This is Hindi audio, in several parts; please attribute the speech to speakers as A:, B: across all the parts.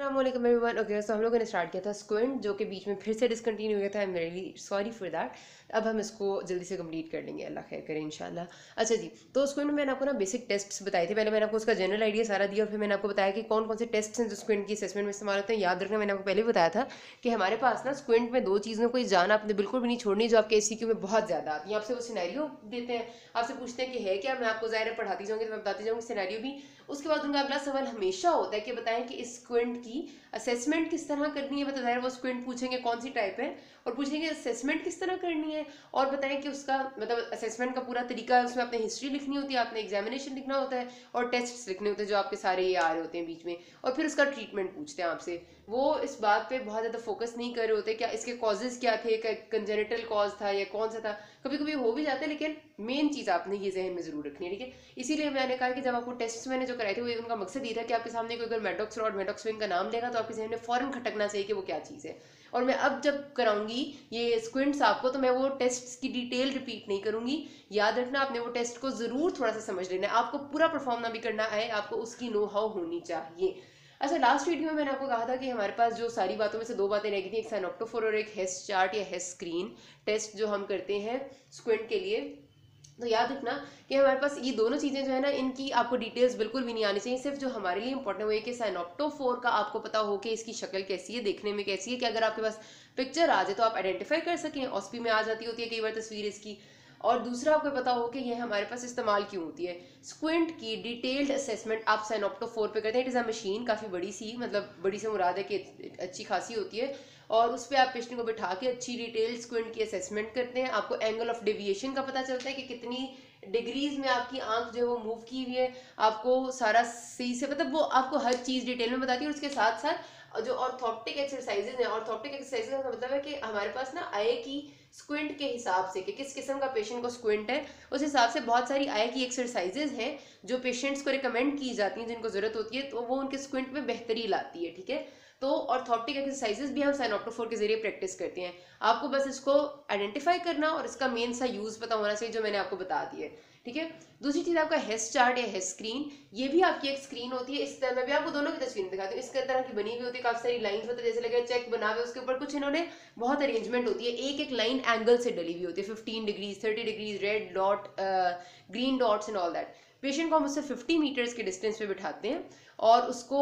A: अस्सलाम वालेकुम एवरीवन। ओके, सो हम लोगों ने स्टार्ट किया था स्क्विंट, जो कि बीच में फिर से डिसकंटिन्यू हो गया था। I am really sorry for that. अब हम इसको जल्दी से कंप्लीट कर लेंगे, अल्लाह खैर करे इंशाल्लाह। अच्छा जी, तो स्क्विंट में मैंने आपको ना बेसिक टेस्ट्स बताए थे। पहले मैंने आपको उसका जनरल आइडिया सारा दिया और फिर मैंने आपको बताया कि कौन कौन से टेस्ट हैं जो स्क्विंट की असेसमेंट में इस्तेमाल होते हैं। याद रखना, मैंने आपको पहले भी बताया था कि हमारे पास ना स्क्विंट में दो चीज़ों को जाना आपने बिल्कुल भी नहीं छोड़नी जो आपके एससीक्यू में बहुत ज़्यादा आती है। आपसे वो सिनेरियो देते हैं, आपसे पूछते हैं कि है क्या, मैं आपको ज़ाहिर पढ़ाती जाऊँगी तो मैं बताती जाऊँगी सिनेरियो भी। उसके बाद उनका अगला सवाल हमेशा होता है कि बताएं कि इस स्क्विंट की असेसमेंट किस तरह करनी है। बताया वो स्क्विंट पूछेंगे कौन सी टाइप है और पूछेंगे असेसमेंट किस तरह करनी है, और बताएं कि उसका मतलब असेसमेंट का पूरा तरीका है। उसमें आपने हिस्ट्री लिखनी होती है, आपने एग्जामिनेशन लिखना होता है और टेस्ट लिखने होते हैं जो आपके सारे ये आ रहे होते हैं बीच में, और फिर उसका ट्रीटमेंट पूछते हैं आपसे। वो इस बात पे बहुत ज़्यादा फोकस नहीं कर रहे होते क्या इसके कॉजेज क्या थे, कंजेनिटल कॉज था या कौन सा था। कभी कभी हो भी जाते हैं, लेकिन मेन चीज़ आपने ये जहन में जरूर रखनी है, ठीक है। इसीलिए मैंने कहा कि जब आपको टेस्ट मैंने जो कराए थे वो उनका मकसद ये था कि आपके सामने कोई अगर मेडॉक्स रॉड मेडॉक्सविंग का नाम लेगा तो आपके जहन में फौरन खटकना चाहिए कि वो क्या चीज़ है। और मैं अब जब कराऊंगी ये स्क्विंट्स आपको, तो मैं वो टेस्ट की डिटेल रिपीट नहीं करूंगी। याद रखना, आपने वो टेस्ट को जरूर थोड़ा सा समझ लेना है। आपको पूरा परफॉर्म ना भी करना आए, आपको उसकी नो हाउ होनी चाहिए। अच्छा, लास्ट वीडियो में मैंने आपको कहा था कि हमारे पास जो सारी बातों में से दो बातें रह गई थी, एक साइनोप्टोफोर और एक हेस चार्ट या हेस स्क्रीन टेस्ट जो हम करते हैं स्क्विंट के लिए। तो याद रखना कि हमारे पास ये दोनों चीज़ें जो है ना, इनकी आपको डिटेल्स बिल्कुल भी नहीं आनी चाहिए। सिर्फ जो हमारे लिए इंपॉर्टेंट है वो ये कि साइनोप्टोफोर का आपको पता हो कि इसकी शक्ल कैसी है, देखने में कैसी है, कि अगर आपके पास पिक्चर आ जाए तो आप आइडेंटिफाई कर सकें। ऑस्पी में आ जाती होती है कई बार तस्वीर इसकी। और दूसरा आपको पता हो कि ये हमारे पास इस्तेमाल क्यों होती है। स्क्विंट की डिटेल्ड असेसमेंट आप साइनोप्टोफोर पे करते हैं। इट इज़ अ मशीन, काफ़ी बड़ी सी, मतलब बड़ी से मुराद है कि अच्छी खासी होती है, और उस पर आप पेशेंट को बिठा के अच्छी डिटेल स्क्विंट की असेसमेंट करते हैं। आपको एंगल ऑफ डेविएशन का पता चलता है कि कितनी डिग्रीज में आपकी आंख जो है वो मूव की हुई है। आपको सारा सही से, मतलब वो आपको हर चीज़ डिटेल में बताती है। और उसके साथ साथ जो ऑर्थोप्टिक एक्सरसाइजेज हैं, ऑर्थोप्टिक एक्सरसाइजेज का मतलब है कि हमारे पास ना आई की स्क्विंट के हिसाब से कि किस किस्म का पेशेंट को स्क्विंट है, उस हिसाब से बहुत सारी आई की एक्सरसाइजेज हैं जो पेशेंट्स को रिकमेंड की जाती हैं, जिनको जरूरत होती है, तो वो उनके स्क्विंट में बेहतरी लाती है, ठीक है। तो ऑर्थोप्टिक एक्सरसाइजेज भी हम साइनोप्टोफोर के जरिए प्रैक्टिस करते हैं। आपको बस इसको आइडेंटिफाई करना और इसका मेन सा यूज पता होना चाहिए जो मैंने आपको बता दिया है, ठीक है। दूसरी चीज आपका हेस चार्ट या हेस स्क्रीन, ये भी आपकी एक स्क्रीन होती है। इस तरह मैं भी आपको दोनों की तस्वीरें दिखाती हूँ। इस तरह की बनी हुई होती है, काफी सारी लाइंस होती है, जैसे लगे चेक बना हुए, उसके ऊपर कुछ इन्होंने बहुत अरेंजमेंट होती है। एक एक लाइन एंगल से डली हुई होती है, 15 degrees, 30 degrees, red dot, green dots and all that. Patient को हम उससे 50 मीटर्स के डिस्टेंस पे बिठाते हैं और उसको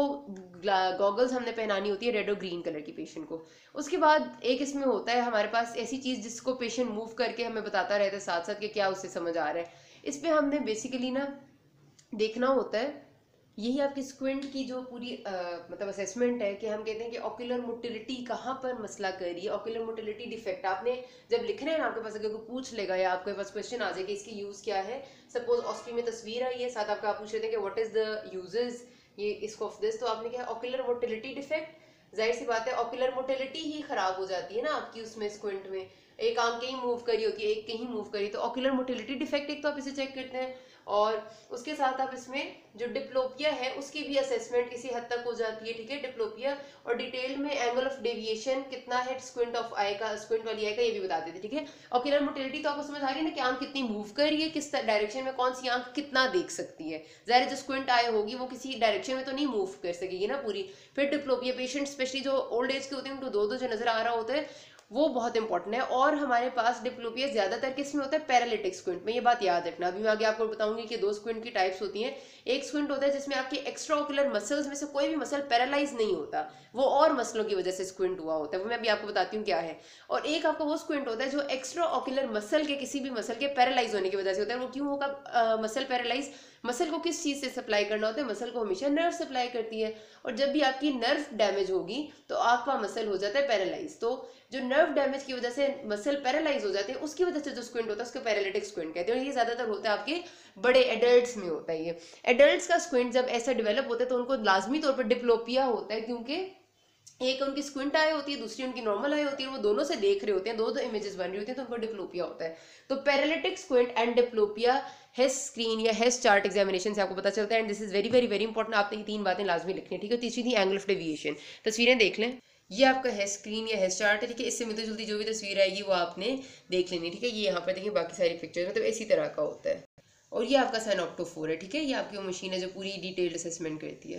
A: गॉगल्स हमने पहनानी होती है रेड और ग्रीन कलर की पेशेंट को। उसके बाद एक इसमें होता है हमारे पास ऐसी चीज़ जिसको पेशेंट मूव करके हमें बताता रहता है साथ साथ कि क्या उससे समझ आ रहा है। इस पर हमने बेसिकली ना देखना होता है, यही आपकी स्क्विंट की जो पूरी मतलब असेसमेंट है, कि हम कहते हैं कि ऑक्यूलर मोटिलिटी कहाँ पर मसला कर रही है। ऑक्यूलर मोटिलिटी डिफेक्ट आपने जब लिखना है ना, आपके पास अगर कोई पूछ लेगा या आपके पास क्वेश्चन आ जाए कि इसकी यूज़ क्या है, सपोज ऑस्पी में तस्वीर आई है, साथ आपका आप पूछ लेते हैं कि व्हाट इज द यूजेस ये इसको ऑफ दिस, तो आपने क्या ऑक्यूलर मोटिलिटी डिफेक्ट। जाहिर सी बात है ऑक्यूलर मोटिलिटी ही खराब हो जाती है ना आपकी उसमें स्क्विंट में, एक आंख कहीं मूव करी होती है, एक कहीं मूव करी, तो ऑक्यूलर मोटिलिटी डिफेक्ट एक तो आप इसे चेक करते हैं। और उसके साथ आप इसमें जो डिप्लोपिया है उसकी भी असेसमेंट किसी हद तक हो जाती है, ठीक है, डिप्लोपिया। और डिटेल में एंगल ऑफ डेविएशन कितना है स्क्विंट ऑफ आई का, स्क्विंट वाली आई का, ये भी बता देते, ठीक है। ऑक्यूलर मोटिलिटी तो आपको समझ आ रही है ना कि आंख कितनी मूव कर रही है, किस डायरेक्शन में कौन सी आंख कितना देख सकती है। जाहिर जो स्क्विंट आई होगी वो किसी डायरेक्शन में तो नहीं मूव कर सकेगी ना पूरी। फिर डिप्लोपिया पेशेंट स्पेशली जो ओल्ड एज के होते हैं उनको दो दो जो नजर आ रहा होता है, वो बहुत इंपॉर्टेंट है। और हमारे पास डिप्लोपिया ज्यादातर किस में होता है, पैरालिटिक स्क्विंट में, ये बात याद रखना। अभी मैं आगे आपको बताऊंगी कि दो स्क्विंट की टाइप्स होती हैं। एक स्क्विंट होता है जिसमें आपके एक्स्ट्रा ऑक्यूलर मसल्स में से कोई भी मसल पैरालाइज नहीं होता, वो और मसलों की वजह से स्क्विंट हुआ होता है, वो मैं अभी आपको बताती हूँ क्या है। और एक आपका वो स्क्विंट होता है जो एक्स्ट्रा ऑक्यूलर मसल के, किसी भी मसल के पैरालाइज होने की वजह से होता है। वो क्यों होगा मसल पैरालाइज, मसल को किस चीज से सप्लाई करना होता है, मसल को हमेशा नर्व सप्लाई करती है, और जब भी आपकी नर्व डैमेज होगी तो आपका मसल हो जाता है पैरालाइज। तो जो नर्व डैमेज की वजह से मसल पैरालाइज हो जाते हैं, उसकी वजह से जो स्क्विंट होता है उसको पैरालिटिक स्क्विंट कहते हैं। और ये ज्यादातर होता है आपके बड़े एडल्ट्स में होता है। ये एडल्ट्स का स्क्विंट जब ऐसा डेवलप होता है तो उनको लाजमी तौर पर डिप्लोपिया होता है, क्योंकि एक उनकी स्क्विंट आई होती है, दूसरी उनकी नॉर्मल आई होती है, वो दोनों से देख रहे होते हैं, दो दो इमेजेस बन रही होती हैं, तो उनको डिप्लोपिया होता है। तो paralytic squint and diplopia Hess screen या हेस चार्ट एग्जामिनेशन से आपको पता चलता है। And this is very very very important, आपने ये तीन बातें लाजमी लिखनी है, ठीक है। तीसरी थी एंगल ऑफ डेविएशन। तस्वीरें देख लें, ये आपका हेस स्क्रीन या हेस चार्ट है, ठीक है। इससे मिलती जुलती जो भी तस्वीर आएगी वो आपने देख लेनी, ठीक है। ये यहाँ पर देखिए बाकी सारी पिक्चर्स मतलब इसी तरह का होता है। और ये आपका साइनोप्टोफोर है, ठीक है। ये आपकी वो मशीन है जो पूरी डिटेल्ड असेसमेंट करती है।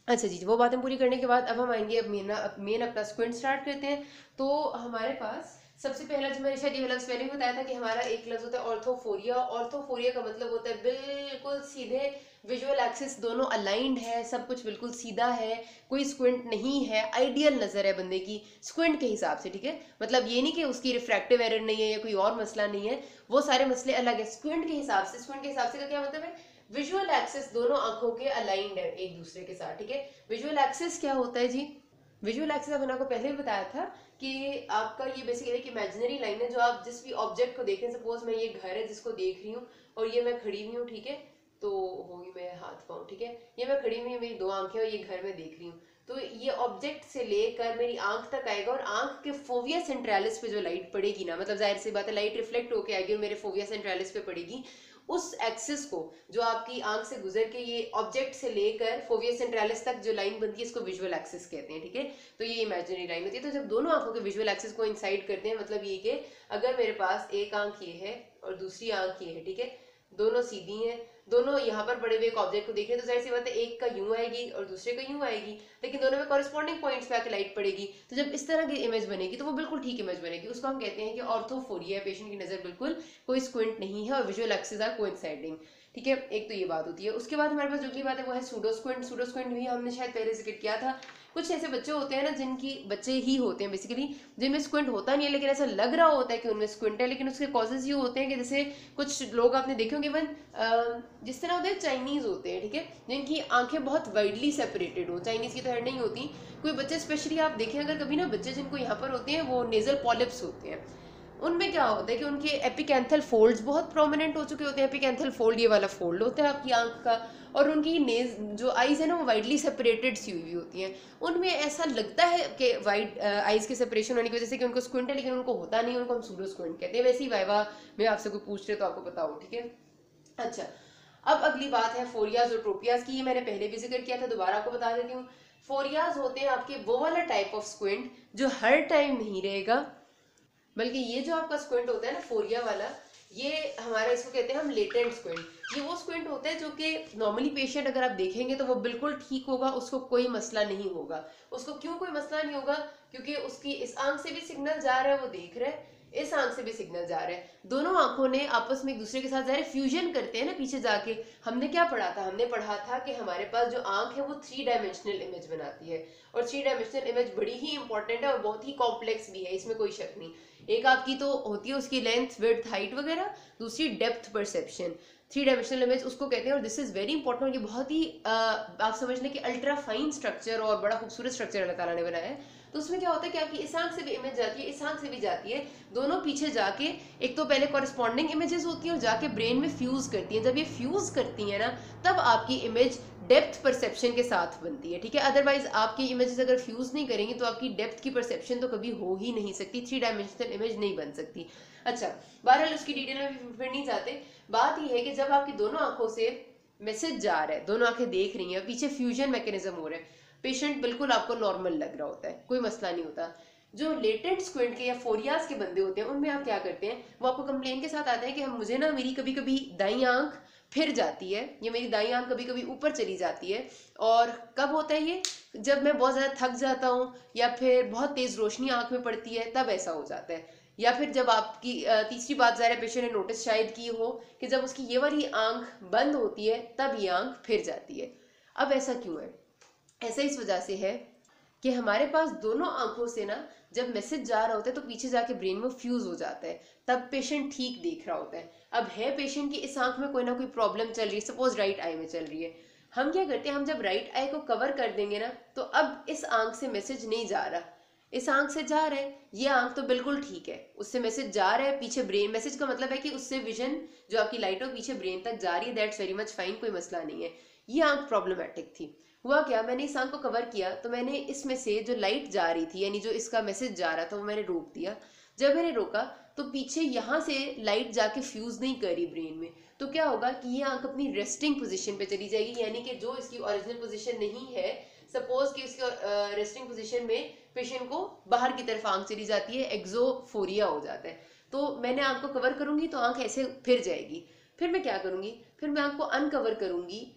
A: अच्छा जी, वो बातें पूरी करने के बाद अब हम आएंगे, अब मेन अपना स्क्विंट स्टार्ट करते हैं। तो हमारे पास सबसे पहला जो मैंने शायद ये लफ्ज़ पहले भी बताया था कि हमारा एक लफ्ज़ होता है ऑर्थोफोरिया। ऑर्थोफोरिया का मतलब होता है बिल्कुल सीधे विजुअल एक्सिस दोनों अलाइंड है, सब कुछ बिल्कुल सीधा है, कोई स्क्विंट नहीं है, आइडियल नज़र है बंदे की स्क्विंट के हिसाब से, ठीक है। मतलब ये नहीं कि उसकी रिफ्रैक्टिव एरर नहीं है या कोई और मसला नहीं है, वो सारे मसले अलग है। स्क्विंट के हिसाब से, स्क्विंट के हिसाब से का क्या मतलब है, विजुअल एक्सिस दोनों आंखों के अलाइंड है एक दूसरे के साथ, ठीक है। विजुअल एक्सिस क्या होता है जी, विजुअल एक्सिस मैंने आपको पहले भी बताया था कि आपका ये बेसिकली एक इमेजिनरी लाइन है जो आप जिस भी ऑब्जेक्ट को देख रहे हैं। सपोज मैं ये घर है जिसको देख रही हूँ और ये मैं खड़ी हुई हूँ, ठीक है, तो होगी मैं हाथ पाऊँ, ठीक है, ये मैं खड़ी हुई हूँ, मेरी दो आंखें और ये घर में देख रही हूँ। तो ये ऑब्जेक्ट से लेकर मेरी आंख तक आएगा और आंख के फोविया सेंट्रालिस पे जो लाइट पड़ेगी ना, मतलब जाहिर सी बात है लाइट रिफ्लेक्ट होके आएगी और मेरे फोविया सेंट्रालिस पे पड़ेगी। उस एक्सिस को जो आपकी आंख से गुजर के ये ऑब्जेक्ट से लेकर फोविया सेंट्रालिस तक जो लाइन बनती है इसको विजुअल एक्सिस कहते हैं, ठीक है। तो ये इमेजिनरी लाइन होती है। तो जब दोनों आंखों के विजुअल एक्सिस को इंसाइड करते हैं, मतलब ये कि अगर मेरे पास एक आंख ये है और दूसरी आंख ये है, ठीक है, दोनों सीधी हैं, दोनों यहाँ पर बड़े हुए एक ऑब्जेक्ट को देख रहे हैं, तो जाहिर सी बात है एक का यूं आएगी और दूसरे का यूं आएगी, लेकिन दोनों में कॉरेस्पॉन्डिंग पॉइंट्स पे आके लाइट पड़ेगी। तो जब इस तरह की इमेज बनेगी तो वो बिल्कुल ठीक इमेज बनेगी, उसको हम कहते हैं कि ऑर्थोफोरिया, पेशेंट की नजर बिल्कुल कोई स्क्विंट नहीं है और विजुअल एक्सिस आर कोइंसाइडिंग, ठीक है। एक तो ये बात होती है। उसके बाद हमारे पास जो अगली बात है वो है सूडो स्क्विंट। सूडो स्क्विंट भी हमने शायद पहले जिक्र किया था। कुछ ऐसे बच्चे होते हैं ना, जिनकी बच्चे ही होते हैं बेसिकली जिनमें स्क्विंट होता नहीं है, लेकिन ऐसा लग रहा होता है कि उनमें स्क्विंट है, लेकिन उसके कॉजेज ये होते हैं कि जैसे कुछ लोग आपने देखे होंगे, इवन जिस तरह होते हैं चाइनीज होते हैं, ठीक है, जिनकी आंखें बहुत वाइडली सेपरेटेड हो, चाइनीज की तरह नहीं होती। कोई बच्चे स्पेशली आप देखें अगर कभी ना, बच्चे जिनको यहाँ पर होते हैं वो नेजल पॉलिप्स होते हैं। उनमें क्या होता है कि उनके एपिकैंथल फोल्ड्स बहुत प्रोमिनेंट हो चुके होते हैं। एपिकैंथल फोल्ड ये वाला फोल्ड होता है आपकी आंख का, और उनकी नेज जो आईज है ना वो वाइडली सेपरेटेड सी हुई होती हैं। उनमें ऐसा लगता है कि वाइड आईज के सेपरेशन होने की वजह से कि उनको स्क्विंट है, लेकिन उनको होता नहीं, उनको हम सूडो स्क्विंट कहते हैं। वैसे ही वाइवा में आपसे कोई पूछ रहे तो आपको पता हो, ठीक है। अच्छा, अब अगली बात है फोरियाज और ट्रोपियाज की। ये मैंने पहले भी जिक्र किया था, दोबारा आपको बता देती हूँ। फोरियाज होते हैं आपके वो वाला टाइप ऑफ स्क्विंट जो हर टाइम नहीं रहेगा, बल्कि ये जो आपका स्क्विंट होता है ना फोरिया वाला, ये हमारा इसको कहते हैं हम लेटेंट स्क्विंट। ये वो स्क्विंट होता है जो कि नॉर्मली पेशेंट अगर आप देखेंगे तो वो बिल्कुल ठीक होगा, उसको कोई मसला नहीं होगा। उसको क्यों कोई मसला नहीं होगा, क्योंकि उसकी इस आंख से भी सिग्नल जा रहा है, वो देख रहा है, इस आंख से भी सिग्नल जा रहा है, दोनों आंखों ने आपस में एक दूसरे के साथ जा रहे फ्यूजन करते हैं ना। पीछे जाके हमने क्या पढ़ा था, हमने पढ़ा था कि हमारे पास जो आंख है वो 3 डायमेंशनल इमेज बनाती है, और 3 डायमेंशनल इमेज बड़ी ही इंपॉर्टेंट है और बहुत ही कॉम्प्लेक्स भी है, इसमें कोई शक नहीं। एक आपकी तो होती है उसकी लेंथ, विड्थ, हाइट वगैरह, दूसरी डेप्थ परसेप्शन। 3 डायमेंशनल इमेज उसको कहते हैं, और दिस इज वेरी इंपॉर्टेंट। ये बहुत ही आप समझ लें कि अल्ट्रा फाइन स्ट्रक्चर और बड़ा खूबसूरत स्ट्रक्चर अल्लाह ताला ने बनाया है। तो उसमें क्या होता है कि आपकी इस आंख से भी इमेज जाती है, इस आंख से भी जाती है, दोनों पीछे जाके एक तो पहले कॉरेस्पॉन्डिंग इमेजेस होती हैं और जाके ब्रेन में फ्यूज करती हैं। जब ये फ्यूज करती हैं ना, तब आपकी इमेज डेप्थ परसेप्शन के साथ बनती है, ठीक है। अदरवाइज आपकी इमेजेस अगर फ्यूज नहीं करेंगी तो आपकी डेप्थ की परसेप्शन तो कभी हो ही नहीं सकती, 3 डायमेंशनल इमेज नहीं बन सकती। अच्छा, बहरहाल उसकी डिटेल में फिर नहीं जाते। बात यह है कि जब आपकी दोनों आंखों से मैसेज जा रहा है, दोनों आंखें देख रही हैं, पीछे फ्यूजन मैकेनिज्म हो रहा है, पेशेंट बिल्कुल आपको नॉर्मल लग रहा होता है, कोई मसला नहीं होता। जो लेटेंट स्क्विंट के या फोरियाज के बंदे होते हैं उनमें आप क्या करते हैं, वो आपको कंप्लेन के साथ आते हैं कि हम मुझे ना मेरी कभी कभी दाई आंख फिर जाती है, या मेरी दाई आंख कभी कभी ऊपर चली जाती है। और कब होता है ये, जब मैं बहुत ज़्यादा थक जाता हूँ या फिर बहुत तेज़ रोशनी आंख में पड़ती है, तब ऐसा हो जाता है। या फिर जब आपकी तीसरी बात ज़ाहिर पेशेंट ने नोटिस शायद की हो कि जब उसकी ये वाली आंख बंद होती है तब ये आंख फिर जाती है। अब ऐसा क्यों है, ऐसा इस वजह से है कि हमारे पास दोनों आंखों से ना जब मैसेज जा रहा होता है तो पीछे जाके ब्रेन में फ्यूज हो जाता है, तब पेशेंट ठीक देख रहा होता है। अब है पेशेंट की इस आंख में कोई ना कोई प्रॉब्लम चल रही है, सपोज राइट आई में चल रही है, हम क्या करते हैं, हम जब राइट आई को कवर कर देंगे ना, तो अब इस आंख से मैसेज नहीं जा रहा, इस आंख से जा रहा है, ये आंख तो बिल्कुल ठीक है, उससे मैसेज जा रहा है, पीछे ब्रेन, मैसेज का मतलब है कि उससे विजन जो आपकी लाइट हो पीछे ब्रेन तक जा रही है, दैट्स वेरी मच फाइन, कोई मसला नहीं है। ये आंख प्रॉब्लमेटिक थी। हुआ क्या, मैंने इस आंख को कवर किया तो मैंने इसमें से जो लाइट जा रही थी, यानी जो इसका मैसेज जा रहा था, वो मैंने रोक दिया। जब मैंने रोका तो पीछे यहाँ से लाइट जाके फ्यूज नहीं करी ब्रेन में, तो क्या होगा कि ये आंख अपनी रेस्टिंग पोजीशन पे चली जाएगी, यानी कि जो इसकी ओरिजिनल पोजीशन नहीं है। सपोज कि इसकी रेस्टिंग पोजीशन में पेशेंट को बाहर की तरफ आंख चली जाती है, एक्सोफोरिया हो जाता है। तो मैंने आंख को कवर करूंगी तो आंख ऐसे फिर जाएगी, फिर मैं क्या करूंगी, फिर मैं आंख को अनकवर करूंगी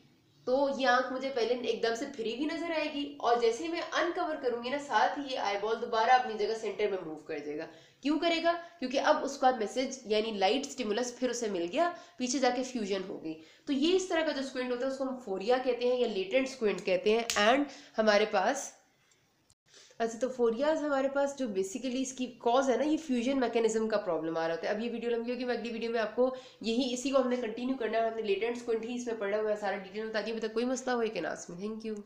A: तो ये आंख मुझे पहले एकदम से फ्री भी नजर आएगी, और जैसे ही मैं अनकवर करूंगी ना, साथ ही ये आईबॉल दोबारा अपनी जगह सेंटर में मूव कर जाएगा। क्यों करेगा? क्योंकि अब उसका मैसेज यानी लाइट स्टिमुलस फिर उसे मिल गया, पीछे जाके फ्यूजन हो गई। तो ये इस तरह का जो स्क्विंट होता है उसको हम फोरिया कहते हैं या लेटेंट स्क्विंट कहते हैं। एंड हमारे पास अच्छा, तो फोरियाज हमारे पास जो बेसिकली इसकी कॉज है ना, ये फ्यूजन मैकेनिज्म का प्रॉब्लम आ रहा होता है। अब ये वीडियो लंबी होगी, मैं अगली वीडियो में आपको यही इसी को हमने कंटिन्यू करना है, हमने लेटेंट स्क्विंट ही इसमें पढ़ा हुआ है सारा डिटेल में, ताकि अभी तक कोई मसला हो कि ना इसमें। Thank you.